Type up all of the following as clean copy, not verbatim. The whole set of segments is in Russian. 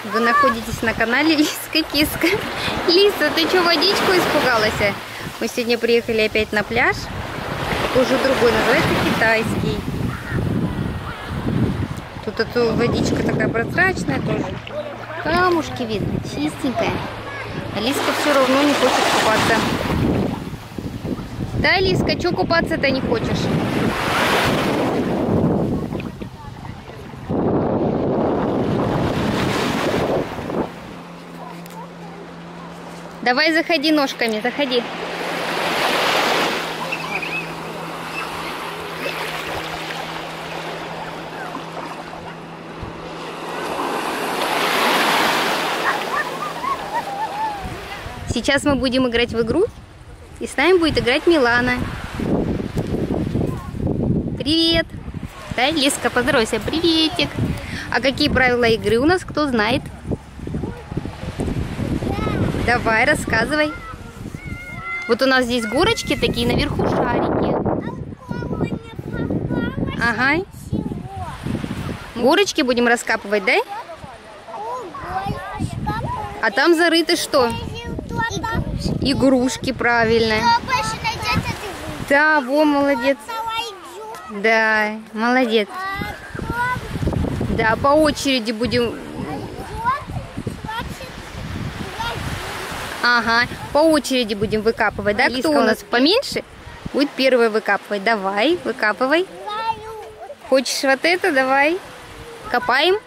Вы находитесь на канале Лиска Киска. Лиса, ты что, водичку испугалась? Мы сегодня приехали опять на пляж. Уже другой, называется китайский. Тут эта водичка такая прозрачная тоже. Камушки видно, чистенькая. А Лиска все равно не хочет купаться. Да, Лиска, что купаться-то не хочешь? Давай заходи ножками, заходи. Сейчас мы будем играть в игру, и с нами будет играть Милана. Привет! Да, Лиска, поздоровайся, приветик! А какие правила игры у нас, кто знает? Давай, рассказывай. Вот у нас здесь горочки такие, наверху шарики. Ага. Горочки будем раскапывать, да? А там зарыты что? Игрушки, правильно. Да, во, молодец. Да, молодец. Да, по очереди будем... Ага, по очереди будем выкапывать, да? Кто у нас поменьше, будет первая выкапывать. Давай, выкапывай. Хочешь вот это? Давай. Копаем.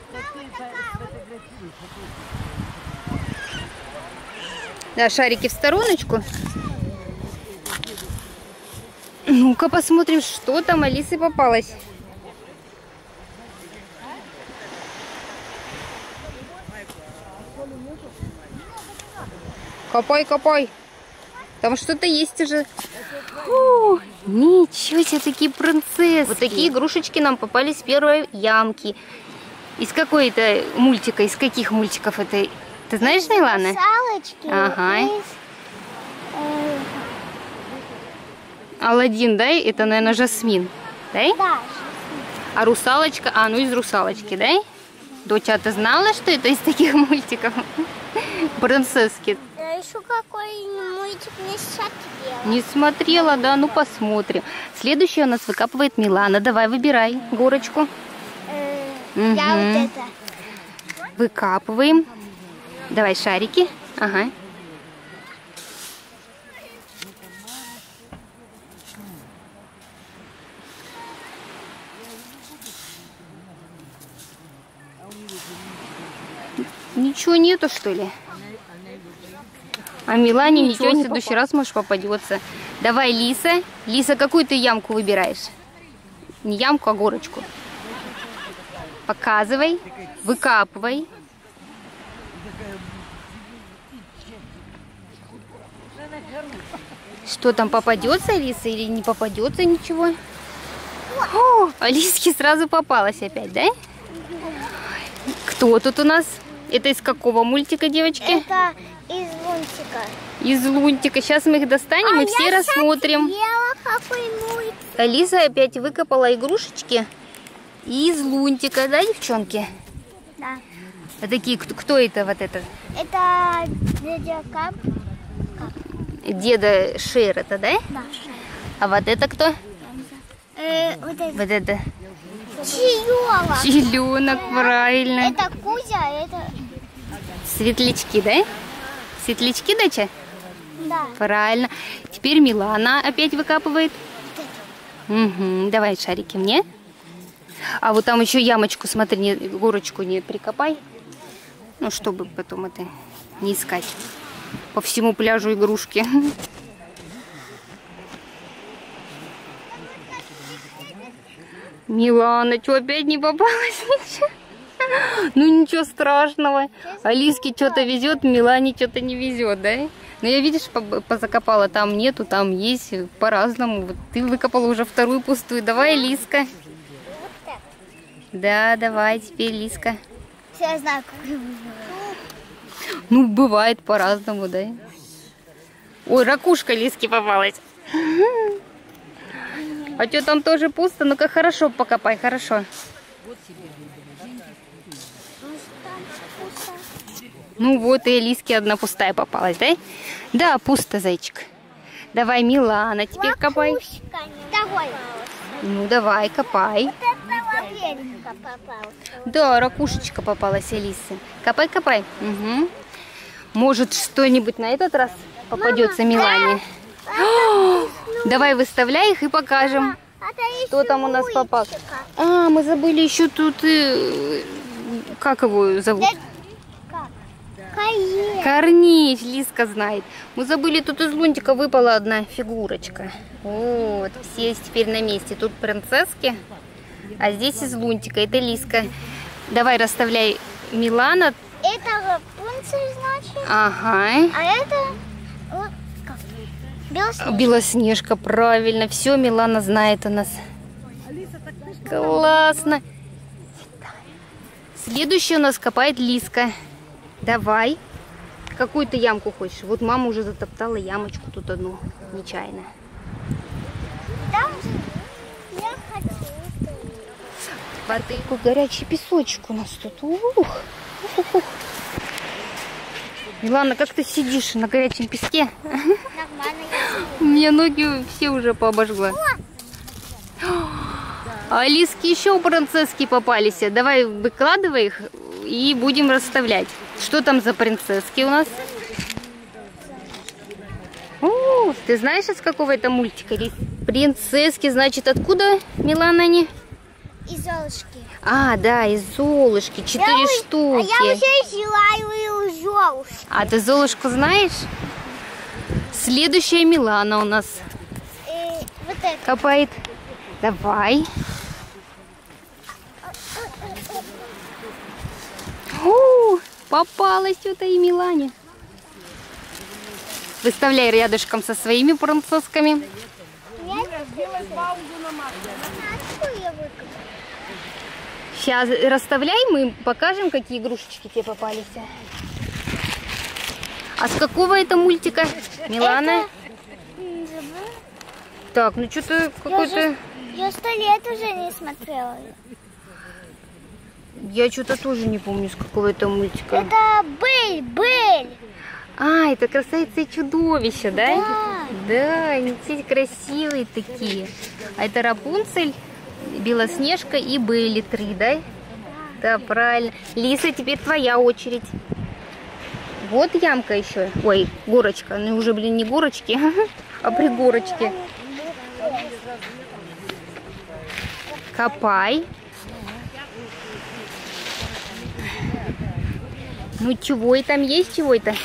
Да, шарики в стороночку. Ну-ка посмотрим, что там Алисе попалось. Копай, копай. Там что-то есть уже. О, ничего себе, такие принцесски. Вот такие игрушечки нам попались с первой ямки. Из какой-то мультика, из каких мультиков это? Ты знаешь, Милана? Салочки. Ага. Аладдин, да? Это, наверное, Жасмин. Да? Да. А русалочка? А, ну из русалочки, да? Доча, а ты знала, что это из таких мультиков? Принцесски. Я еще какой мультик не смотрела. Не смотрела, да? Ну посмотрим. Следующая у нас выкапывает Милана. Давай, выбирай горочку. Я вот это. Выкапываем. Давай шарики. Ага. Ничего нету, что ли? А Милане ничего, в следующий раз, может, попадется. Давай, Лиса. Лиса, какую ты ямку выбираешь? Не ямку, а горочку. Показывай. Выкапывай. Что там, попадется Лиса или не попадется ничего? О, Алиске сразу попалась опять, да? Кто тут у нас? Это из какого мультика, девочки? Это из Лунтика. Из Лунтика. Сейчас мы их достанем и все рассмотрим. Какой мультик. Алиса опять выкопала игрушечки из Лунтика, да, девчонки? Да. А такие, кто это вот это? Это дядя Кап. Деда Шер, это, да? Да. А вот это кто? Вот это. Вот это. Чаёнок. Чиленок, правильно. Это Кузя, а это... Светлячки, да? Светлячки, доча? Да. Правильно. Теперь Милана опять выкапывает. Угу. Давай шарики мне. А вот там еще ямочку, смотри, не, горочку не прикопай. Ну, чтобы потом это не искать по всему пляжу игрушки. Милана, что, опять не попалась? Ну, ничего страшного. Алиске что-то везет, Милане что-то не везет, да? Но я, видишь, позакопала. Там нету, там есть, по-разному. Вот ты выкопала уже вторую пустую. Давай, Лиска. Да, давай, теперь Лиска. Я знаю, как его зовут. Ну, бывает по-разному, да? Ой, ракушка Лиске попалась. А что, там тоже пусто? Ну-ка, хорошо покопай, хорошо. Ну вот и Алиске одна пустая попалась, да? Да, пусто, зайчик. Давай, Милана, теперь копай. Давай. Ну давай, копай. Вот это лапенька попалась. Да, ракушечка попалась Алисе. Копай, копай. Угу. Может, что-нибудь на этот раз попадется Милане. Давай выставляй их и покажем, что там у нас попало. А, мы забыли еще тут, как его зовут? Корней, Лиска знает. Мы забыли, тут из лунтика выпала одна фигурочка. Вот, все теперь на месте. Тут принцесски, а здесь из лунтика. Это Лиска. Давай расставляй, Милана. Это Рапунцель, значит? Ага. А это вот как? Белоснежка. Белоснежка, правильно. Все, Милана знает у нас. Классно. Следующая у нас копает Лиска. Давай. Какую ты ямку хочешь? Вот мама уже затоптала ямочку тут одну, нечаянно. Там же я хочу. Какой горячий песочек у нас тут. Ух. Милана, как ты сидишь на горячем песке? Нормально я сижу. У меня ноги все уже пообожгла. А Алиске еще принцесски попались. Давай выкладывай их и будем расставлять. Что там за принцесски у нас? О, ты знаешь, из какого это мультика? Принцесски, значит, откуда, Милана, они? Из Золушки. А, да, из Золушки. 4 штуки. А я уже желаю Золушки. А ты Золушку знаешь? Следующая Милана у нас Вот это. копает. Давай. О, попалась что-то и Милане. Выставляй рядышком со своими принцессками. Сейчас расставляй, мы покажем, какие игрушечки тебе попались. А с какого это мультика, Милана? Так, ну что-то какой-то... Я 100 лет уже не смотрела. Я что-то тоже не помню, с какого это мультика. Это Бель. А, это «Красавица и чудовище», да? Да. Да, они все красивые такие. А это Рапунцель, Белоснежка и Белли 3, да? Да, правильно. Лиса, теперь твоя очередь. Вот ямка еще. Ой, горочка. Ну уже, блин, не горочки, а пригорочки. Копай. Ну чего и там есть чего-то?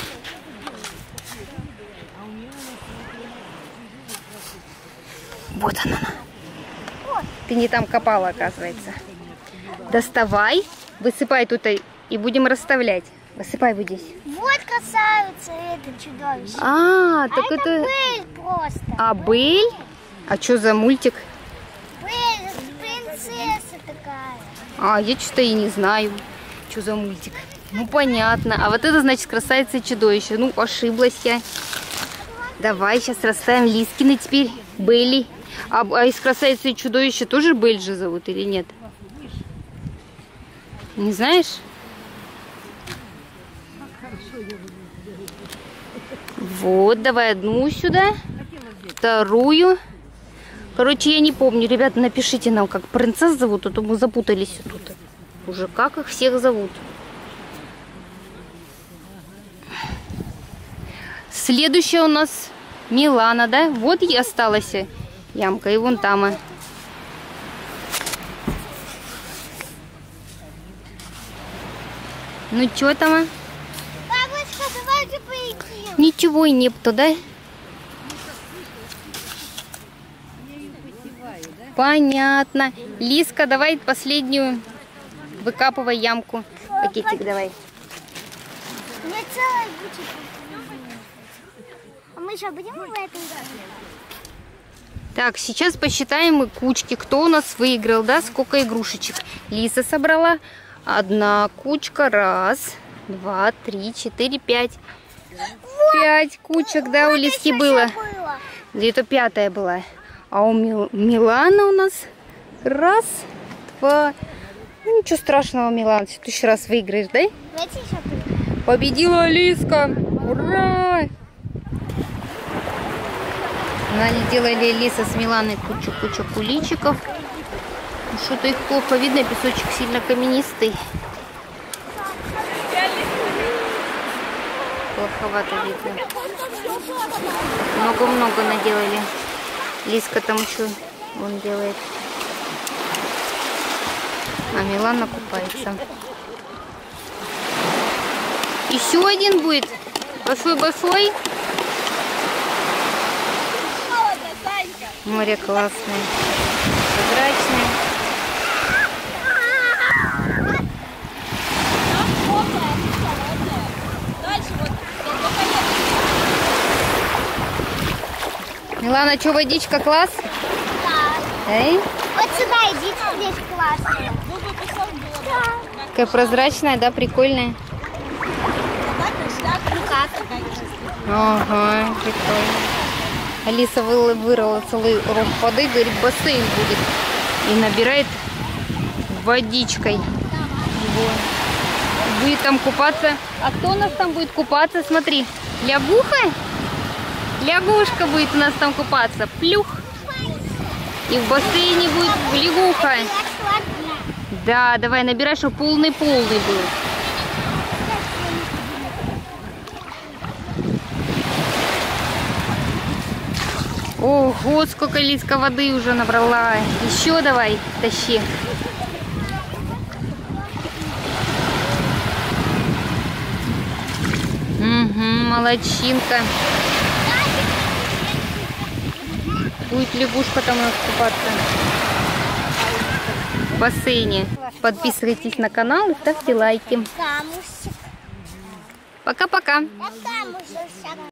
Вот она. Ты не там копала, оказывается. Доставай, высыпай тут и будем расставлять. Высыпай вот здесь. Вот красавица, это чудовище. А, так это... Бель просто. А, Бель? А что за мультик? Бель, принцесса такая. А, я что-то и не знаю, что за мультик. Ну, понятно. А вот это, значит, «Красавица и чудовище». Ну, ошиблась я. Давай, сейчас расставим Лискины теперь. Белли. А из «Красавицы и чудовища» тоже Бель же зовут или нет? Не знаешь? Вот, давай одну сюда. Вторую. Короче, я не помню. Ребята, напишите нам, как принцесс зовут, а то мы запутались тут. Уже как их всех зовут. Следующая у нас Милана, да? Вот и осталась ямка, и вон там. Ну, что там? Бабушка, давай же поедим. Ничего и нету, да? Понятно. Лиска, давай последнюю. Выкапывай ямку. Пакетик давай. У меня целая куча. А мы же будем в этой? Так, сейчас посчитаем кучки. Кто у нас выиграл, да? Сколько игрушечек? Лиса собрала. Одна кучка. Раз, два, три, четыре, пять. 5 кучек, да, у Лиски было. Это 5-я была. А у Миланы у нас раз, два, Ну, ничего страшного, Милан, в следующий раз выиграешь, да? Давайте еще. Победила Алиска! Ура! Они делали Алиса с Миланой кучу куличиков. Что-то их плохо видно, песочек сильно каменистый. Плоховато видно. Много-много наделали. Лиска там еще он делает. А Милана купается. Еще один будет? Большой-большой? Море классное. Прозрачное. Милана, что, водичка класс? Да. Эй? Вот сюда идите, здесь классно. Такая прозрачная, да, прикольная. Ага, прикольно. Алиса вырыла целый ров воды, говорит, бассейн будет. И набирает водичкой. Вот. Будет там купаться. А кто у нас там будет купаться? Смотри, лягуха? Лягушка будет у нас там купаться. Плюх. И в бассейне будет лягуха. Да, давай набирай, чтобы полный-полный был. Ого, сколько Лиска воды уже набрала. Еще давай, тащи. Угу, молодчинка. Будет лягушка там у нас купаться в бассейне. Подписывайтесь на канал и ставьте лайки. Пока-пока.